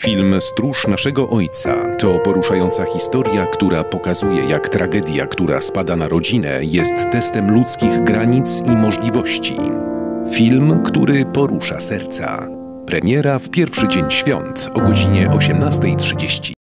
Film Stróż naszego Ojca to poruszająca historia, która pokazuje, jak tragedia, która spada na rodzinę, jest testem ludzkich granic i możliwości. Film, który porusza serca. Premiera w pierwszy dzień świąt o godzinie 18:30.